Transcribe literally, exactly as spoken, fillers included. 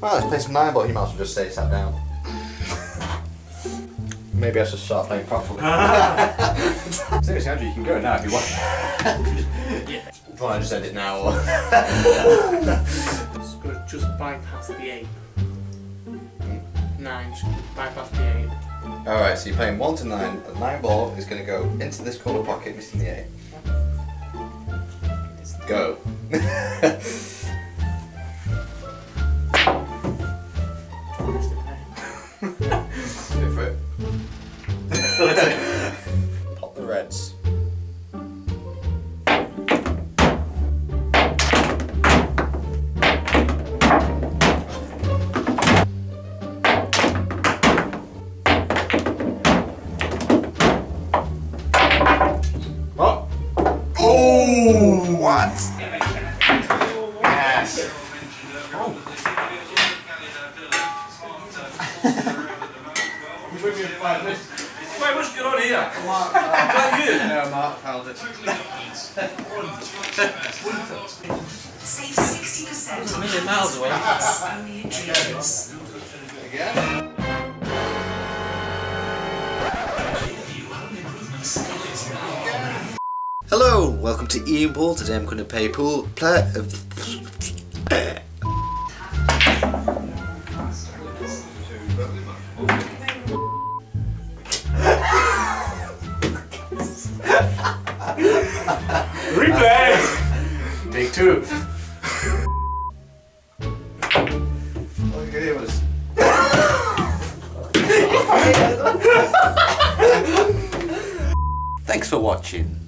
Right, let's play some nine ball. You might as well just stay sat down. Maybe I should start playing properly. Seriously, Andrew, you can go now if you want. Yeah. Do you want to just end it now or? It's going to just bypass the eight. Nine, just bypass the eight. Alright, so you're playing one to nine. The nine ball is going to go into this corner pocket, missing the eight. Go. Go for it. Pop the reds. What? Oh, what? Yes. Oh. You put me in five minutes. Wait, what's going on here? Mark, Is that you? no, Mark held it. Save sixty percent. A million miles away. Only in dreams. Again? Hello, welcome to Ian Pool. Today I'm going to play pool. Play. Replay! Take two. All you could hear was. Thanks for watching.